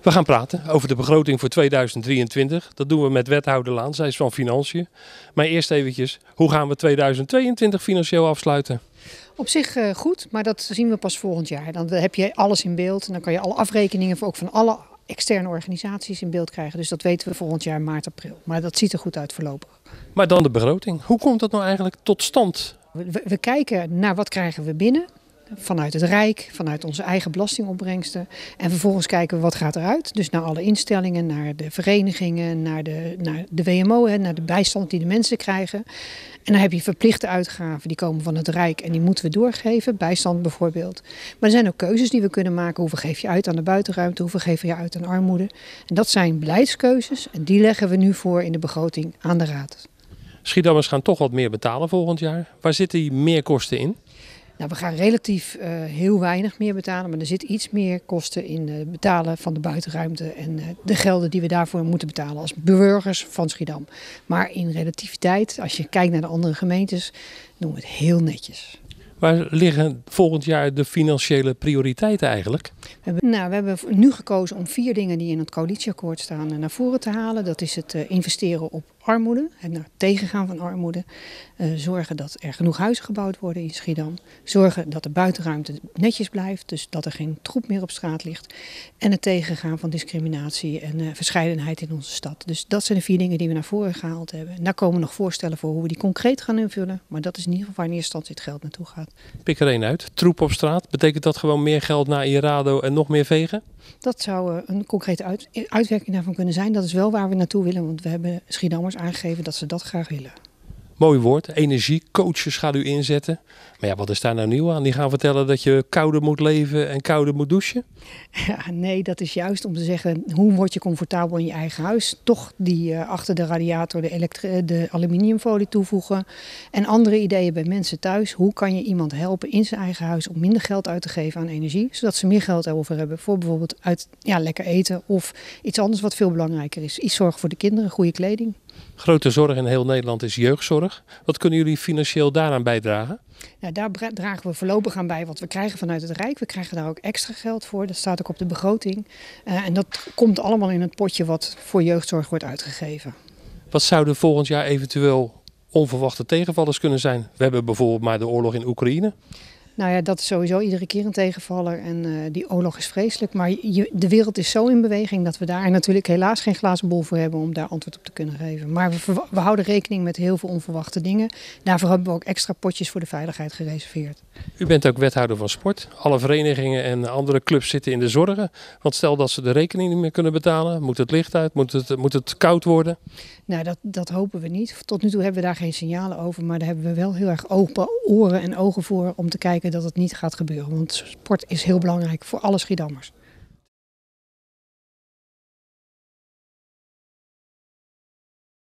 We gaan praten over de begroting voor 2023. Dat doen we met wethouder Laan, zij is van Financiën. Maar eerst eventjes, hoe gaan we 2022 financieel afsluiten? Op zich goed, maar dat zien we pas volgend jaar. Dan heb je alles in beeld en dan kan je alle afrekeningen ook van alle externe organisaties in beeld krijgen. Dus dat weten we volgend jaar maart, april. Maar dat ziet er goed uit voorlopig. Maar dan de begroting. Hoe komt dat nou eigenlijk tot stand? We kijken naar wat krijgen we binnen. Vanuit het Rijk, vanuit onze eigen belastingopbrengsten. En vervolgens kijken we wat gaat eruit. Dus naar alle instellingen, naar de verenigingen, naar de WMO, naar de bijstand die de mensen krijgen. En dan heb je verplichte uitgaven, die komen van het Rijk en die moeten we doorgeven. Bijstand bijvoorbeeld. Maar er zijn ook keuzes die we kunnen maken. Hoeveel geef je uit aan de buitenruimte, hoeveel geef je uit aan armoede. En dat zijn beleidskeuzes en die leggen we nu voor in de begroting aan de Raad. Schiedammers gaan toch wat meer betalen volgend jaar. Waar zitten die meerkosten in? Nou, we gaan relatief heel weinig meer betalen, maar er zit iets meer kosten in het betalen van de buitenruimte en de gelden die we daarvoor moeten betalen als burgers van Schiedam. Maar in relativiteit, als je kijkt naar de andere gemeentes, doen we het heel netjes. Waar liggen volgend jaar de financiële prioriteiten eigenlijk? We hebben nu gekozen om 4 dingen die in het coalitieakkoord staan naar voren te halen. Dat is het investeren op armoede, het tegengaan van armoede. Zorgen dat er genoeg huizen gebouwd worden in Schiedam. Zorgen dat de buitenruimte netjes blijft, dus dat er geen troep meer op straat ligt. En het tegengaan van discriminatie en verscheidenheid in onze stad. Dus dat zijn de 4 dingen die we naar voren gehaald hebben. En daar komen nog voorstellen voor hoe we die concreet gaan invullen. Maar dat is in ieder geval waar in eerste instantie het geld naartoe gaat. Pik er één uit. Troep op straat. Betekent dat gewoon meer geld naar Irado en nog meer vegen? Dat zou een concrete uitwerking daarvan kunnen zijn. Dat is wel waar we naartoe willen, want we hebben Schiedammers aangegeven dat ze dat graag willen. Mooi woord, energie, coaches gaat u inzetten. Maar ja, wat is daar nou nieuw aan? Die gaan vertellen dat je kouder moet leven en kouder moet douchen? Ja, nee, dat is juist om te zeggen, hoe word je comfortabel in je eigen huis? Toch die achter de radiator de aluminiumfolie toevoegen. En andere ideeën bij mensen thuis. Hoe kan je iemand helpen in zijn eigen huis om minder geld uit te geven aan energie? Zodat ze meer geld over hebben voor bijvoorbeeld lekker eten of iets anders wat veel belangrijker is. Iets zorgen voor de kinderen, goede kleding. Grote zorg in heel Nederland is jeugdzorg. Wat kunnen jullie financieel daaraan bijdragen? Nou, daar dragen we voorlopig aan bij wat we krijgen vanuit het Rijk. We krijgen daar ook extra geld voor. Dat staat ook op de begroting. En dat komt allemaal in het potje wat voor jeugdzorg wordt uitgegeven. Wat zouden volgend jaar eventueel onverwachte tegenvallers kunnen zijn? We hebben bijvoorbeeld maar de oorlog in Oekraïne. Nou ja, dat is sowieso iedere keer een tegenvaller en die oorlog is vreselijk. Maar de wereld is zo in beweging dat we daar natuurlijk helaas geen glazen bol voor hebben om daar antwoord op te kunnen geven. Maar we houden rekening met heel veel onverwachte dingen. Daarvoor hebben we ook extra potjes voor de veiligheid gereserveerd. U bent ook wethouder van sport. Alle verenigingen en andere clubs zitten in de zorgen. Want stel dat ze de rekening niet meer kunnen betalen, moet het licht uit, moet het koud worden? Nou, dat hopen we niet. Tot nu toe hebben we daar geen signalen over, maar daar hebben we wel heel erg open oren en ogen voor om te kijken dat het niet gaat gebeuren. Want sport is heel belangrijk voor alle Schiedammers.